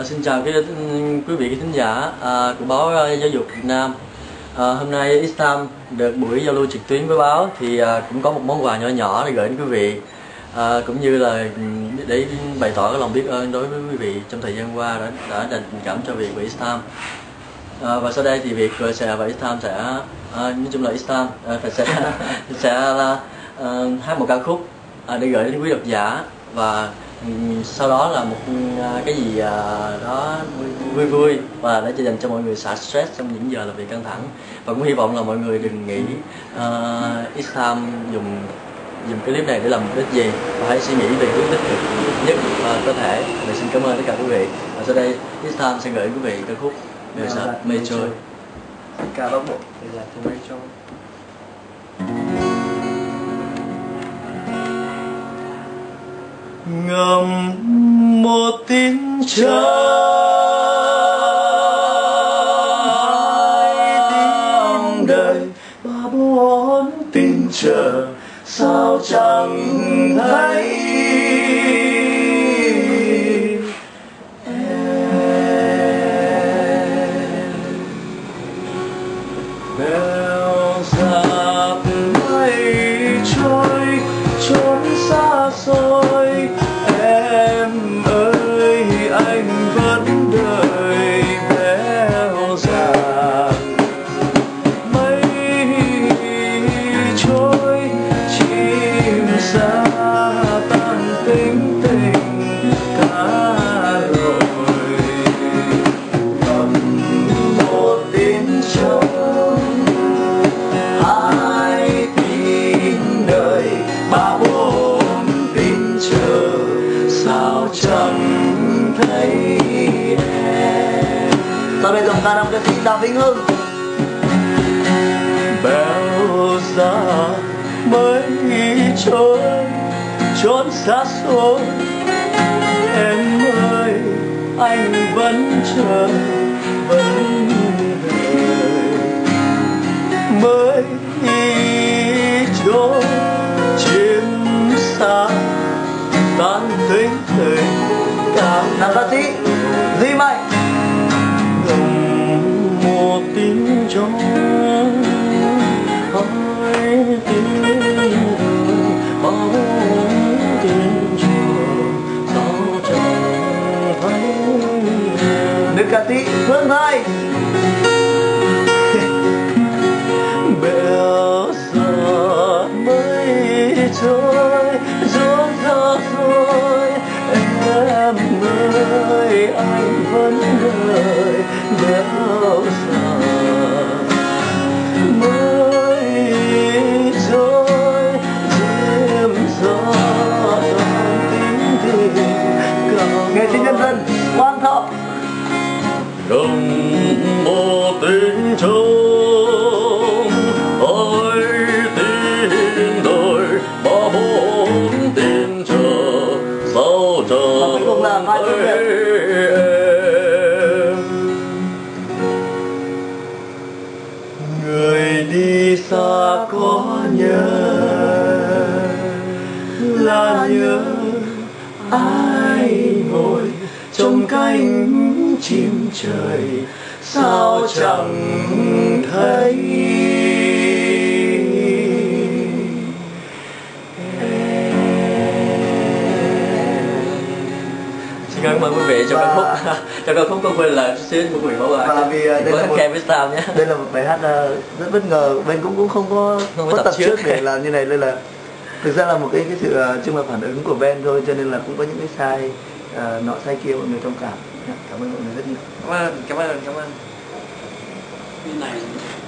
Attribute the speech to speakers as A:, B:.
A: Xin chào quý vị thính giả của báo Giáo dục Việt Nam. Hôm nay X-Time được buổi giao lưu trực tuyến với báo thì cũng có một món quà nhỏ nhỏ để gửi đến quý vị, cũng như là để bày tỏ cái lòng biết ơn đối với quý vị trong thời gian qua đã dành tình cảm cho Việt và X-Time. Và sau đây thì Việt và X-Time sẽ nói chung là X-Time sẽ hát một ca khúc để gửi đến quý độc giả, và sau đó là một cái gì đó vui vui và để dành cho mọi người xả stress trong những giờ làm việc căng thẳng. Và cũng hy vọng là mọi người đừng nghĩ X-Time dùng cái clip này để làm mục đích gì, và hãy suy nghĩ về hướng tích cực nhất có thể. Và xin cảm ơn tất cả quý vị. Và sau đây X-Time sẽ gửi quý vị ca khúc Đời Sợ Mây Trôi.
B: Cả bác bộ thì là từ mây trôi.
A: Ngầm một tiếng chớp, tiếng đời ba bốn tình chờ, sao chẳng thấy bèo dạt mây trôi trốn xa xôi. Em ơi anh vẫn đợi bèo dạt mây trôi, chim sa tan tính tình cả rồi. Ngầm một tiếng trống, hai tiếng đời, ba bốn tiếng chờ, sao chẳng thấy em.
B: Sau đây dòng ca nam ca sĩ Đàm Vĩnh Hưng.
A: Bèo dạt mây trôi trốn xa xôi, em ơi anh vẫn chờ vẫn đợi. Mây trôi chim sa tan tính tình cả.
B: Nam ca sĩ Duy Mạnh.
A: Ngầm một tiếng trống, hai tiếng đời, ba bốn tiếng chờ, sao chẳng thấy.
B: Nữ ca sĩ Phương Thanh.
A: Bèo dạt mây trôi rốn rỡ rồi, em ơi anh vẫn đợi bèo dạt mây trôi, chim gió tan tiếng tình cả.
B: Nghệ sĩ nhân dân Quang Thọ.
A: Ngầm một tiếng trống, hai tiếng đời, ba bốn tiếng chờ, sao
B: cuối cùng là
A: chẳng
B: Mai Phương
A: thấy em. Người đi xa có nhớ là nhớ ai ngồi trong cánh chim trời, sao chẳng thấy em. Xin cảm ơn quý vị cho ca khúc cho ca khúc có quên là chút xíu, quý vị bỏ qua.
B: Và vì đây là một
A: X-Time nhé.
B: Đây là một bài hát rất bất ngờ, bên cũng không có tập trước để làm như này, nên là thực ra là một cái sự chung là phản ứng của Ben thôi, cho nên là cũng có những cái sai nọ sai kia, mọi người thông cảm. Cảm ơn mọi người rất nhiều.
A: Cảm ơn. Cái này